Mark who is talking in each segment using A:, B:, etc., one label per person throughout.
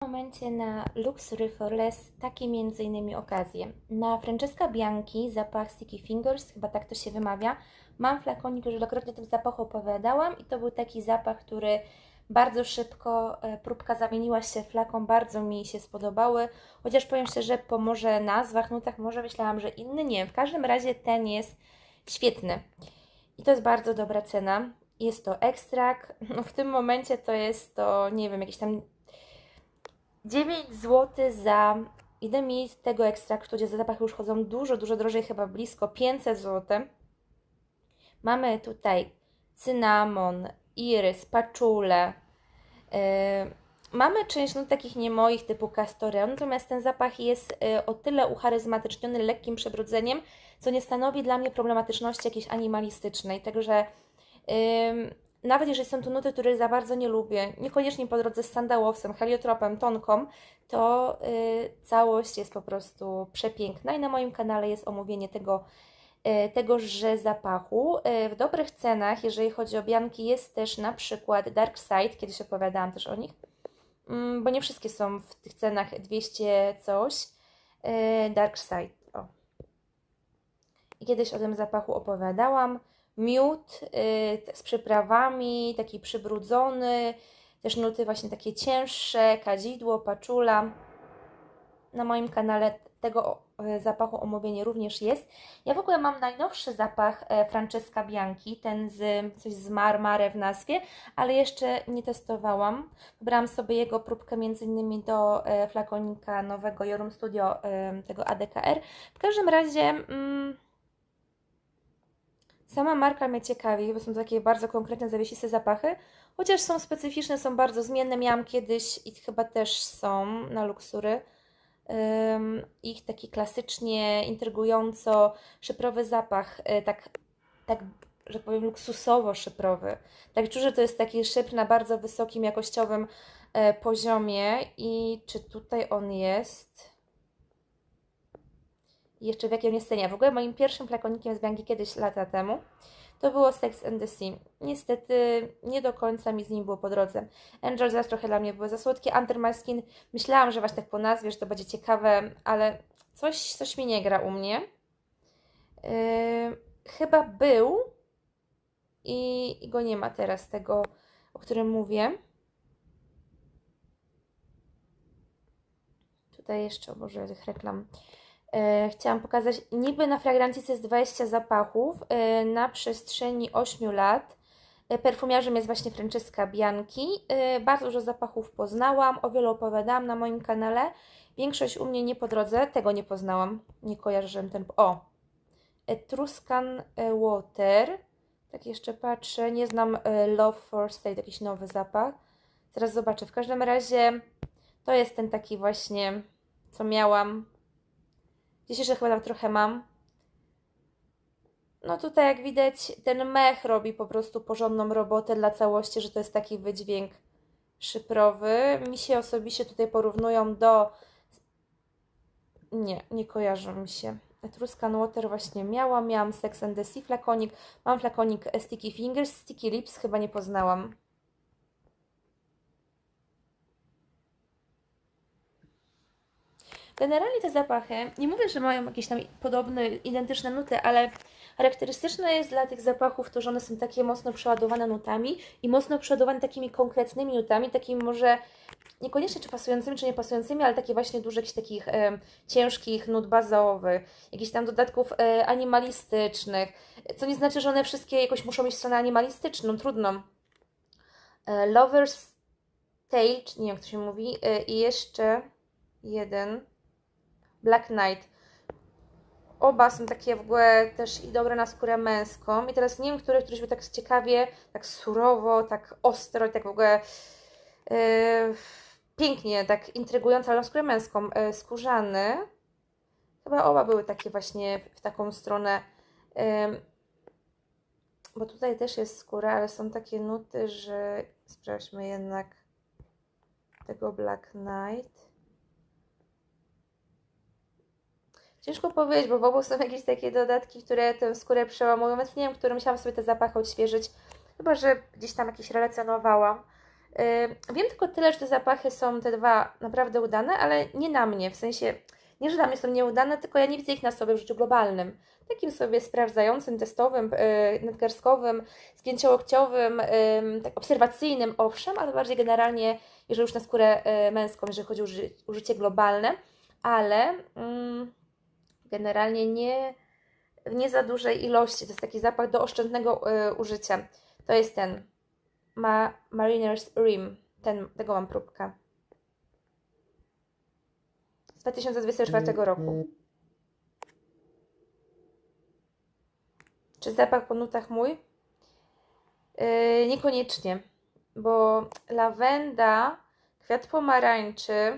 A: Momencie na Luxury for Less takie m.in. okazje. Na Francesca Bianchi zapach Sticky Fingers, chyba tak to się wymawia. Mam flakonik, już wielokrotnie o tym zapachu opowiadałam i to był taki zapach, który bardzo szybko próbka zamieniła się w flakon, bardzo mi się spodobały. Chociaż powiem szczerze, po może nazwach, nutach może myślałam, że inny, nie. W każdym razie ten jest świetny. I to jest bardzo dobra cena. Jest to ekstrakt. No w tym momencie to jest to, nie wiem, jakieś tam 9 zł za 1 ml tego ekstraktu, gdzie za zapachy już chodzą dużo drożej, chyba blisko 500 zł. Mamy tutaj cynamon, irys, paczule. Mamy część nut takich nie moich typu castoreo, natomiast ten zapach jest o tyle ucharyzmatyczniony lekkim przebrudzeniem, co nie stanowi dla mnie problematyczności jakiejś animalistycznej. Także nawet jeżeli są to nuty, które za bardzo nie lubię, niekoniecznie po drodze z sandałowcem, heliotropem, tonką, to całość jest po prostu przepiękna i na moim kanale jest omówienie tegoże zapachu. W dobrych cenach, jeżeli chodzi o Bianchi, jest też na przykład Dark Side, kiedyś opowiadałam też o nich, bo nie wszystkie są w tych cenach 200 coś. Dark Side, o. I kiedyś o tym zapachu opowiadałam. Miód z przyprawami, taki przybrudzony, też nuty właśnie takie cięższe, kadzidło, paczula. Na moim kanale tego zapachu omówienie również jest. Ja w ogóle mam najnowszy zapach Francesca Bianchi, ten coś z Marmare w nazwie, ale jeszcze nie testowałam. Wybrałam sobie jego próbkę m.in. do flakonika nowego Jorum Studio, tego ADKR. W każdym razie sama marka mnie ciekawi, bo są to takie bardzo konkretne, zawiesiste zapachy, chociaż są specyficzne, są bardzo zmienne. Miałam kiedyś i chyba też są na Luxury. Ich taki klasycznie, intrygująco szyprowy zapach, tak, że powiem, luksusowo szyprowy. Tak czuję, że to jest taki szypr na bardzo wysokim, jakościowym poziomie. I czy tutaj on jest? I jeszcze w jakiej on jest cenie? W ogóle moim pierwszym flakonikiem z Bianchi kiedyś, lata temu, to było Sex and the Sea. Niestety nie do końca mi z nim było po drodze. Angel zaraz trochę dla mnie były za słodkie. Under My Skin myślałam, że właśnie tak po nazwie, że to będzie ciekawe, ale coś mi nie gra u mnie. Chyba był i go nie ma teraz, tego, o którym mówię. Tutaj jeszcze, Boże, tych reklam. Chciałam pokazać, niby na fragrancji jest 20 zapachów na przestrzeni 8 lat. Perfumiarzem jest właśnie Francesca Bianchi. Bardzo dużo zapachów poznałam, o wielu opowiadałam na moim kanale. Większość u mnie nie po drodze, tego nie poznałam, nie kojarzyłem ten... O! Etruscan Water. Tak jeszcze patrzę, nie znam Love for Sale, jakiś nowy zapach. Zaraz zobaczę. W każdym razie to jest ten taki właśnie, co miałam. Gdzieś jeszcze chyba tam trochę mam. No tutaj jak widać ten mech robi po prostu porządną robotę dla całości, że to jest taki wydźwięk szyprowy. Mi się osobiście tutaj porównują do... Nie kojarzą mi się. Etruscan Water właśnie miałam Sex and the Sea flakonik, mam flakonik Sticky Fingers, Sticky Lips chyba nie poznałam. Generalnie te zapachy, nie mówię, że mają jakieś tam podobne, identyczne nuty, ale charakterystyczne jest dla tych zapachów to, że one są takie mocno przeładowane nutami i mocno przeładowane takimi konkretnymi nutami, takimi może niekoniecznie czy pasującymi, czy niepasującymi, ale takie właśnie dużo jakichś takich ciężkich nut bazowych, jakichś tam dodatków animalistycznych, co nie znaczy, że one wszystkie jakoś muszą mieć stronę animalistyczną, trudno. Lover's Tale, czy nie wiem jak to się mówi, i jeszcze jeden, Black Knight. Oba są takie w ogóle też i dobre na skórę męską. I teraz nie wiem, któryś był tak ciekawie, tak surowo, tak ostro i tak w ogóle pięknie, tak intrygująco, ale na skórę męską. Skórzany. Chyba oba były takie właśnie w taką stronę. Bo tutaj też jest skóra, ale są takie nuty, że sprawdźmy jednak tego Black Knight. Ciężko powiedzieć, bo w obu są jakieś takie dodatki, które tę skórę przełamują, więc nie wiem, którym musiałam sobie te zapachy odświeżyć. Chyba że gdzieś tam jakieś relacjonowałam. Wiem tylko tyle, że te zapachy są te dwa naprawdę udane, ale nie na mnie, w sensie nie, że dla mnie są nieudane, tylko ja nie widzę ich na sobie w życiu globalnym. Takim sobie sprawdzającym, testowym, nadgarskowym, zgięciołokciowym, tak obserwacyjnym, owszem, ale bardziej generalnie, jeżeli już na skórę męską, jeżeli chodzi o użycie globalne, ale generalnie nie za dużej ilości. To jest taki zapach do oszczędnego użycia. To jest ten Mariner's Rim. Tego mam próbkę. Z 2024 roku. Czy zapach po nutach mój? Niekoniecznie, bo lawenda, kwiat pomarańczy.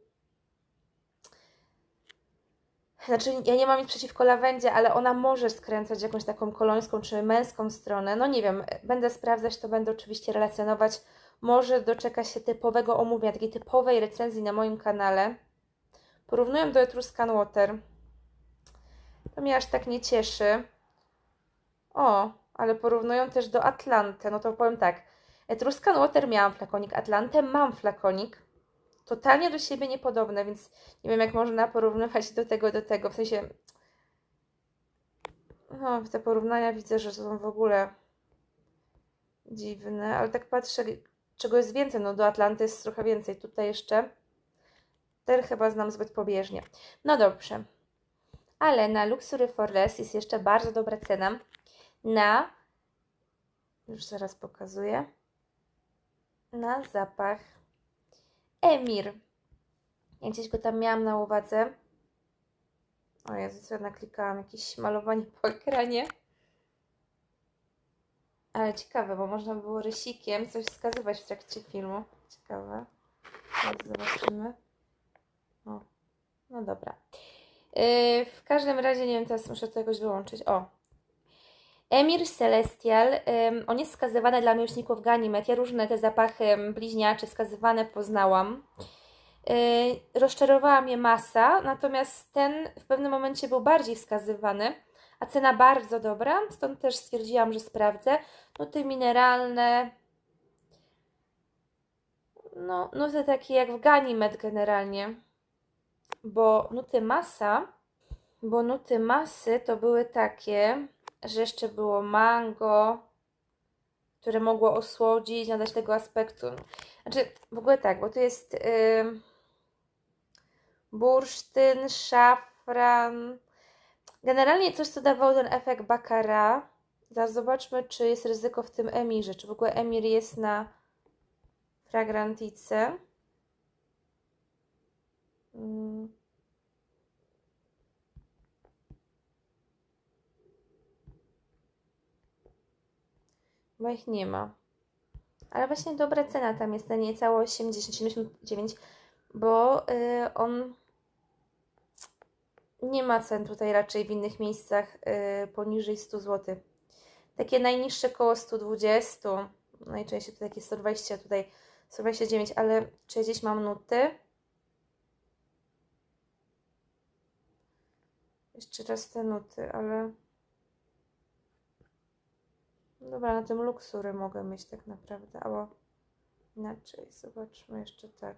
A: Znaczy, ja nie mam nic przeciwko lawendzie, ale ona może skręcać jakąś taką kolońską czy męską stronę. No nie wiem, będę sprawdzać, to będę oczywiście relacjonować. Może doczeka się typowego omówienia, takiej typowej recenzji na moim kanale. Porównuję do Etruscan Water. To mnie aż tak nie cieszy. O, ale porównują też do Atlante. No to powiem tak. Etruscan Water miałam flakonik, Atlantę mam flakonik. Totalnie do siebie niepodobne, więc nie wiem, jak można porównywać do tego. W sensie, no, te porównania widzę, że są w ogóle dziwne, ale tak patrzę, czego jest więcej. No, do Atlanty jest trochę więcej. Tutaj jeszcze ten chyba znam zbyt pobieżnie. No dobrze. Ale na Luxury for Less jest jeszcze bardzo dobra cena na, już zaraz pokazuję, na zapach Emir. Ja gdzieś go tam miałam na uwadze. O Jezu, co ja naklikałam? Jakieś malowanie po ekranie. Ale ciekawe, bo można by było rysikiem coś wskazywać w trakcie filmu. Ciekawe. Teraz zobaczymy. O, no dobra. W każdym razie, nie wiem, teraz muszę to jakoś wyłączyć. O! Emir Celestial. On jest wskazywany dla miłośników Ganimed. Ja różne te zapachy bliźniacze wskazywane poznałam. Rozczarowała mnie masa, natomiast ten w pewnym momencie był bardziej wskazywany, a cena bardzo dobra, stąd też stwierdziłam, że sprawdzę. Nuty mineralne, no nuty takie jak w Ganimed generalnie, bo nuty masy to były takie, że jeszcze było mango, które mogło osłodzić, nadać tego aspektu. Znaczy, w ogóle tak, bo tu jest bursztyn, szafran. Generalnie coś, co dawało ten efekt Baccarat. Zaraz zobaczmy, czy jest ryzyko w tym Emirze. Czy w ogóle Emir jest na fragrantice. Bo ich nie ma. Ale właśnie dobra cena tam jest na niecałe 80, 79, bo on nie ma cen tutaj raczej w innych miejscach poniżej 100 zł. Takie najniższe koło 120, najczęściej to takie 120, tutaj 129, ale czy gdzieś mam nuty? Jeszcze raz te nuty, ale... Dobra, na tym Luxury mogę mieć tak naprawdę, albo inaczej, zobaczmy jeszcze tak.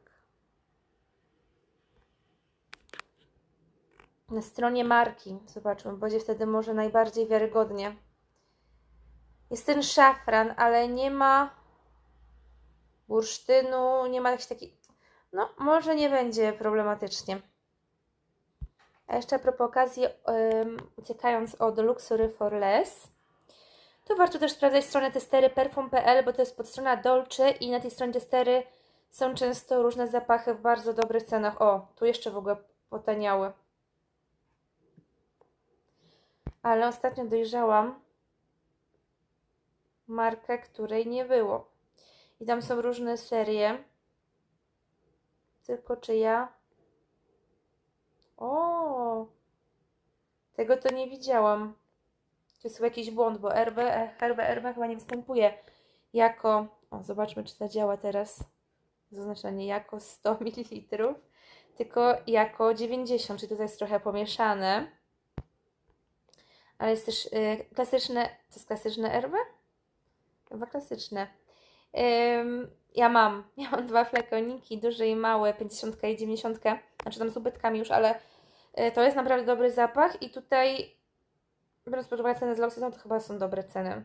A: Na stronie marki, zobaczmy, będzie wtedy może najbardziej wiarygodnie. Jest ten szafran, ale nie ma bursztynu, nie ma jakiś taki... No, może nie będzie problematycznie. A jeszcze a propos okazji, uciekając od Luxury for Less, to warto też sprawdzać stronę testery perfum.pl, bo to jest podstrona Dolce i na tej stronie testery są często różne zapachy w bardzo dobrych cenach. O, tu jeszcze w ogóle potaniały. Ale ostatnio dojrzałam markę, której nie było. I tam są różne serie. Tylko czy ja... O! Tego to nie widziałam. To jest chyba jakiś błąd, bo RB chyba nie występuje jako... O, zobaczmy, czy zadziała teraz. Zaznaczenie jako 100 ml, tylko jako 90, czyli to jest trochę pomieszane. Ale jest też klasyczne... To jest klasyczne RB? Chyba klasyczne. Ja mam dwa flakoniki, duży i mały, 50 i 90, znaczy tam z ubytkami już, ale to jest naprawdę dobry zapach i tutaj, biorąc pod uwagę ceny z L'Occitane, to chyba są dobre ceny.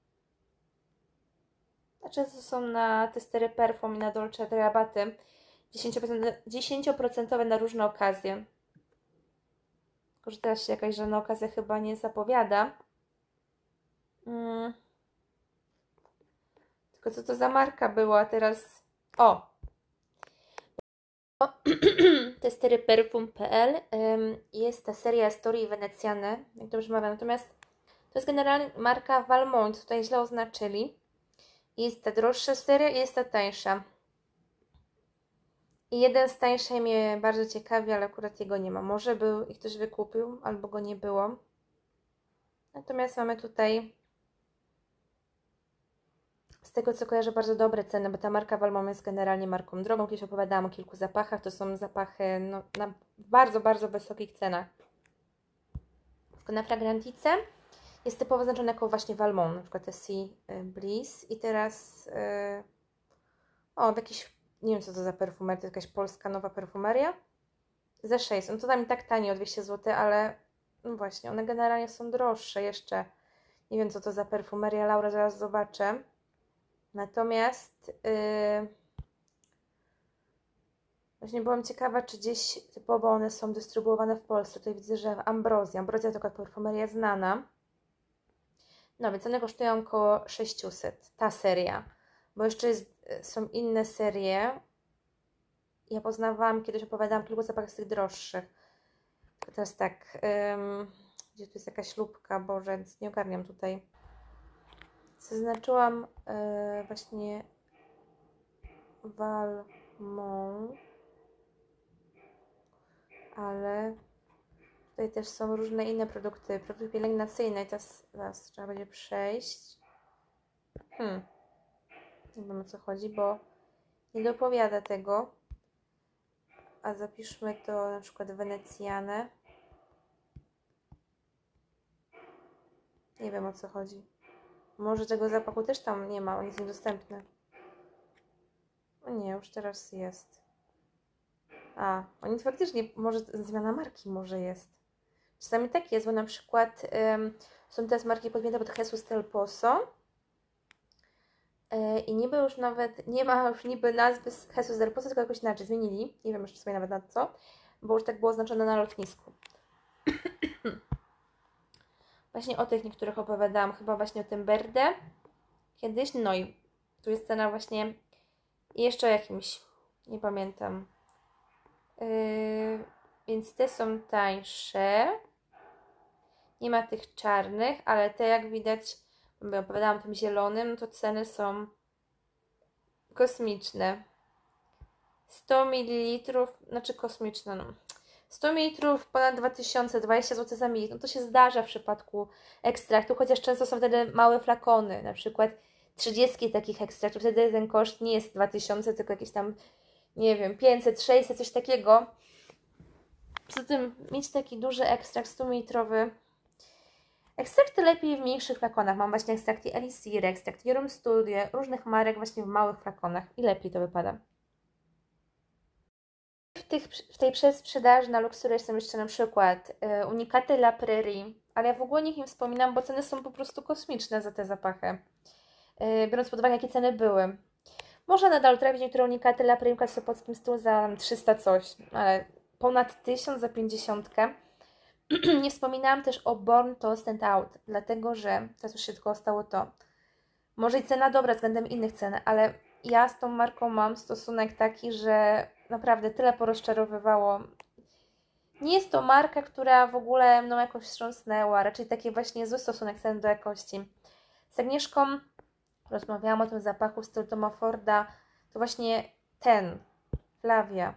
A: A często są na testery perfum i na Dolce te rabaty 10% na różne okazje. Tylko że teraz się jakaś żadna okazja chyba nie zapowiada. Tylko co to za marka była teraz? O! Testeryperfum.pl jest ta seria Storii Wenecjane, jak dobrze mówię. Natomiast to jest generalnie marka Valmont, tutaj źle oznaczyli. Jest ta droższa seria i jest ta tańsza. I jeden z tańszych mnie bardzo ciekawi, ale akurat jego nie ma. Może był i ktoś wykupił, albo go nie było. Natomiast mamy tutaj, z tego co kojarzę, bardzo dobre ceny, bo ta marka Valmont jest generalnie marką drogą. Kiedyś opowiadałam o kilku zapachach. To są zapachy no, na bardzo, bardzo wysokich cenach. Tylko na fragrantice jest typowo oznaczone jako właśnie Valmont, na przykład Sea Bliss. I teraz jakiś, nie wiem co to za perfumeria, to jest jakaś polska nowa perfumeria. Za 6, no to tam i tak taniej o 200 zł, ale no właśnie, one generalnie są droższe jeszcze. Nie wiem co to za perfumeria, Laura, zaraz zobaczę. Natomiast właśnie byłam ciekawa, czy gdzieś typowo one są dystrybuowane w Polsce. Tutaj widzę, że Ambrozja to taka perfumeria znana. No więc one kosztują około 600, ta seria. Bo jeszcze są inne serie. Ja poznawałam, kiedyś opowiadałam kilku zapachach z tych droższych. Tylko teraz tak, gdzie tu jest jakaś śrubka, Boże, więc nie ogarniam tutaj. Zaznaczyłam właśnie Valmont, ale tutaj też są różne inne produkty pielęgnacyjne i teraz trzeba będzie przejść. Nie wiem o co chodzi, bo nie dopowiada tego. A zapiszmy to na przykład Wenecjane. Nie wiem o co chodzi. Może tego zapachu też tam nie ma, on jest niedostępny. O nie, już teraz jest. A, oni faktycznie, może zmiana marki może jest. Czasami tak jest, bo na przykład są teraz marki podjęte pod Jesus del Pozo i niby już nawet, nie ma już niby nazwy Jesus del Pozo, tylko jakoś inaczej zmienili. Nie wiem już w sumie nawet na co, bo już tak było oznaczone na lotnisku. Właśnie o tych niektórych opowiadałam, chyba właśnie o tym Berde kiedyś, no i tu jest cena właśnie jeszcze o jakimś, nie pamiętam. Więc te są tańsze. Nie ma tych czarnych, ale te jak widać, bo opowiadałam o tym zielonym, no to ceny są kosmiczne. 100 ml, znaczy kosmiczne, no. 100 ml ponad 2000, 20 zł za mililitr. No to się zdarza w przypadku ekstraktu, chociaż często są wtedy małe flakony, na przykład 30 takich ekstraktów. Wtedy ten koszt nie jest 2000, tylko jakieś tam, nie wiem, 500, 600, coś takiego. Poza tym mieć taki duży ekstrakt 100-mililitrowy. Ekstrakty lepiej w mniejszych flakonach. Mam właśnie ekstrakty Elixir, ekstrakt Jorum Studio, różnych marek właśnie w małych flakonach i lepiej to wypada. W tej przesprzedaży na Luxury są jeszcze na przykład Unikaty La Prairie, ale ja w ogóle o nich nie wspominam, bo ceny są po prostu kosmiczne za te zapachy. Biorąc pod uwagę, jakie ceny były. Można nadal trafić niektóre Unikaty La Prairie w Sopockim stylu za 300 coś, ale ponad 1000 za 50. Nie wspominałam też o Born to Stand Out, dlatego że teraz już się tylko stało to. Może i cena dobra względem innych cen, ale ja z tą marką mam stosunek taki, że naprawdę tyle porozczarowywało. Nie jest to marka, która w ogóle mną jakoś wstrząsnęła, raczej taki właśnie zły stosunek ceny do jakości. Z Agnieszką rozmawiałam o tym zapachu z stylu Toma Forda, to właśnie ten, Flavia.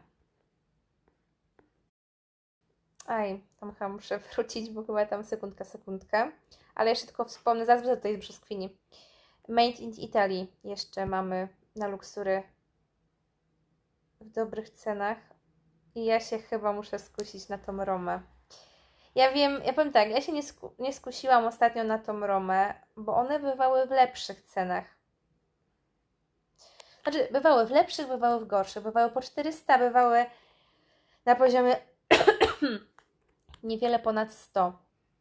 A: Tam chyba muszę wrócić, bo chyba tam sekundkę. Ale jeszcze tylko wspomnę, zaraz wrócę do tej brzoskwini. Made in Italy jeszcze mamy na Luxury w dobrych cenach. I ja się chyba muszę skusić na tą romę. Ja wiem, ja powiem tak, ja się nie skusiłam ostatnio na tą romę, bo one bywały w lepszych cenach. Znaczy, bywały w lepszych, bywały w gorszych, bywały po 400, bywały na poziomie niewiele ponad 100.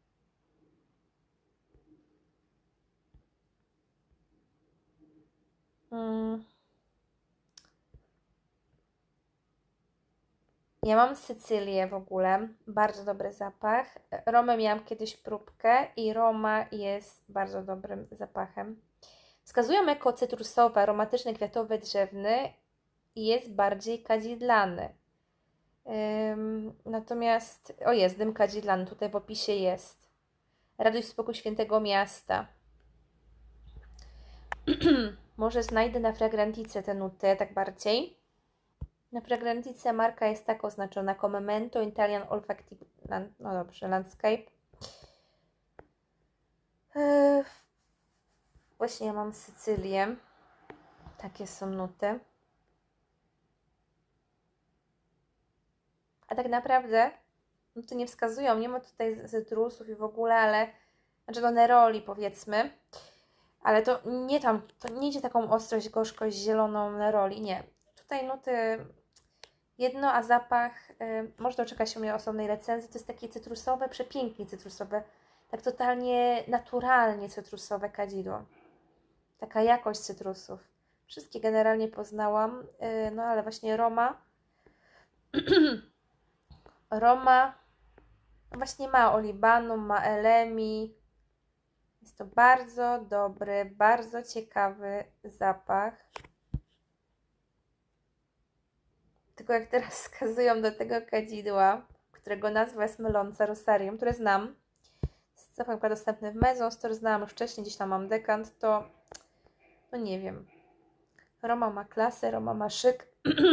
A: Ja mam Sycylię w ogóle, bardzo dobry zapach. Romę miałam kiedyś próbkę i Roma jest bardzo dobrym zapachem. Wskazują jako cytrusowy, aromatyczny, kwiatowy, drzewny i jest bardziej kadzidlany. Natomiast, o jest, dym kadzidlany, tutaj w opisie jest. Radość, spokój świętego miasta. Może znajdę na fragrantice te nuty, tak bardziej. Na fragrantice marka jest tak oznaczona: Commemento Italian Olfactive, no dobrze, Landscape. Właśnie ja mam Sycylię. Takie są nuty. A tak naprawdę nuty nie wskazują, nie ma tutaj cytrusów i w ogóle, ale znaczy do neroli powiedzmy. Ale to nie tam, to nie idzie taką ostrość, gorzkość, zieloną neroli, nie. Tutaj nuty jedno, a zapach, może doczeka się u mnie osobnej recenzji, to jest takie cytrusowe, przepięknie cytrusowe, tak totalnie naturalnie cytrusowe kadzidło. Taka jakość cytrusów. Wszystkie generalnie poznałam, no ale właśnie Roma, Roma właśnie ma olibanum, ma elemi. Jest to bardzo dobry, bardzo ciekawy zapach. Tylko jak teraz wskazują do tego kadzidła, którego nazwa jest myląca, Rosarium, które znam, zapach chyba dostępny w Maison Store, znałam już wcześniej, gdzieś tam mam dekant, to no nie wiem. Roma ma klasę, Roma ma szyk.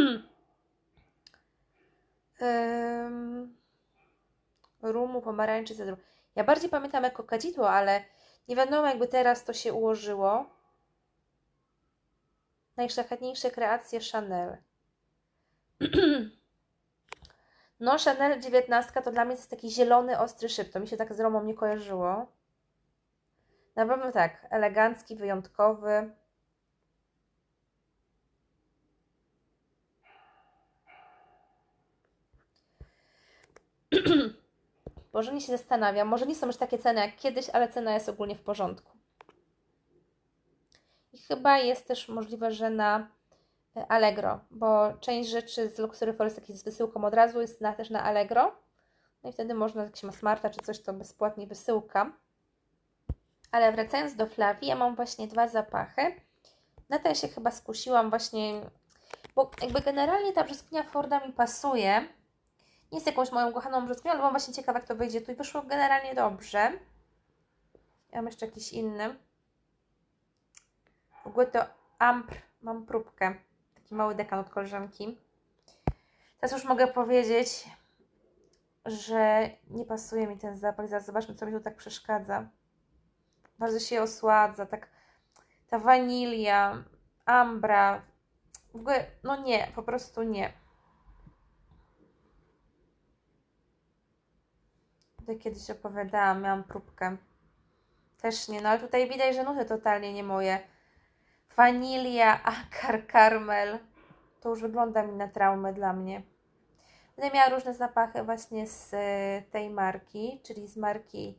A: Rumu, pomarańczy, cedru. Ja bardziej pamiętam jako kadzidło, ale nie wiadomo jakby teraz to się ułożyło. Najszlachetniejsze kreacje Chanel. No, Chanel 19 to dla mnie to jest taki zielony, ostry szyb. To mi się tak z Romą nie kojarzyło. Na pewno tak, elegancki, wyjątkowy. Może nie się zastanawiam, może nie są już takie ceny jak kiedyś, ale cena jest ogólnie w porządku. I chyba jest też możliwe, że na Allegro, bo część rzeczy z Luxury Forest z wysyłką od razu jest też na Allegro. No i wtedy można, jak się ma smarta czy coś, to bezpłatnie wysyłka. Ale wracając do Flavii, ja mam właśnie dwa zapachy. Na ten się chyba skusiłam właśnie, bo jakby generalnie ta brzoskwinia Forda mi pasuje. Nie jest jakąś moją kochaną brzoskwinią, ale mam właśnie ciekawe, jak to wyjdzie tu i wyszło generalnie dobrze. Ja mam jeszcze jakiś inny. W ogóle to Ampr, mam próbkę. Taki mały dekan od koleżanki. Teraz już mogę powiedzieć, że nie pasuje mi ten zapach. Zaraz zobaczmy, co mi tu tak przeszkadza. Bardzo się osładza, tak ta wanilia, ambra. W ogóle, no nie, po prostu nie. Tutaj kiedyś opowiadałam, miałam próbkę. Też nie, no ale tutaj widać, że nuty totalnie nie moje. Wanilia, akar, karmel. To już wygląda mi na traumę dla mnie. Będę miała różne zapachy właśnie z tej marki, czyli z marki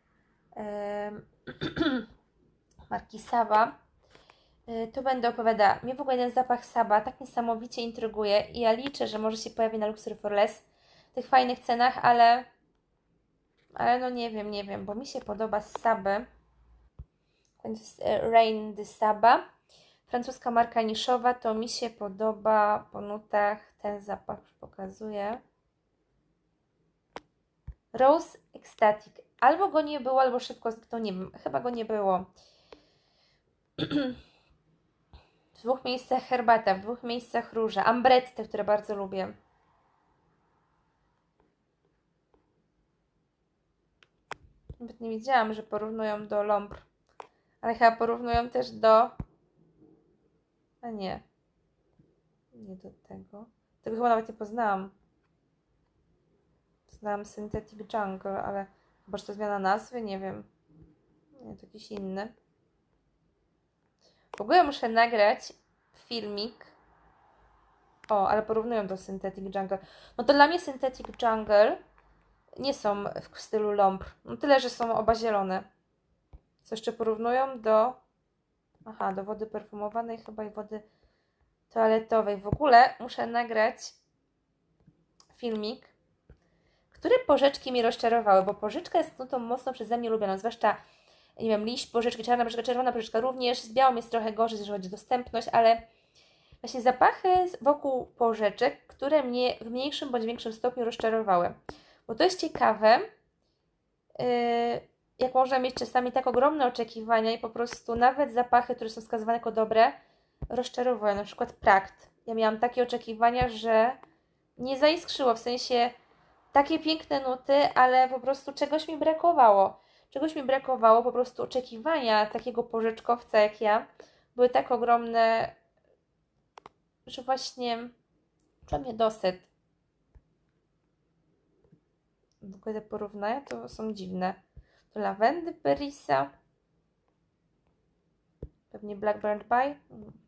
A: marki Saba. Tu będę opowiadała. Mnie w ogóle ten zapach Saba tak niesamowicie intryguje i ja liczę, że może się pojawi na Luxury for Less w tych fajnych cenach, ale no nie wiem, bo mi się podoba z Saby. To jest Rain de Saba. Francuska marka niszowa, to mi się podoba po nutach. Ten zapach już pokazuję. Rose Ecstatic. Albo go nie było, albo szybko zniknął, nie wiem. Chyba go nie było. W dwóch miejscach herbata, w dwóch miejscach róże. Ambrette, które bardzo lubię. Nawet nie wiedziałam, że porównują do L'Ombre. Ale chyba porównują też do... A nie. Nie do tego. Tego chyba nawet nie poznałam. Poznałam Synthetic Jungle, ale chyba, że to zmiana nazwy? Nie wiem. Nie, to jakiś inny. W ogóle muszę nagrać filmik. O, ale porównują do Synthetic Jungle. No to dla mnie Synthetic Jungle nie są w stylu Lombre. No tyle, że są oba zielone. Co jeszcze porównują do... Aha, do wody perfumowanej chyba i wody toaletowej. W ogóle muszę nagrać filmik, które porzeczki mnie rozczarowały, bo porzeczka jest nutą mocno przeze mnie lubianą, zwłaszcza, nie wiem, liść porzeczki, czarna porzeczka, czerwona porzeczka również. Z białą jest trochę gorzej, jeżeli chodzi o dostępność, ale właśnie zapachy wokół porzeczek, które mnie w mniejszym bądź większym stopniu rozczarowały. Bo to jest ciekawe, jak można mieć czasami tak ogromne oczekiwania i po prostu nawet zapachy, które są wskazywane jako dobre, rozczarowują. Na przykład Prakt. Ja miałam takie oczekiwania, że nie zaiskrzyło, w sensie takie piękne nuty, ale po prostu czegoś mi brakowało. Czegoś mi brakowało, po prostu oczekiwania takiego porzeczkowca jak ja były tak ogromne, że właśnie czułam niedosyt. W ogóle te porównania to są dziwne. To lawendy Perisa. Pewnie Blackbird By.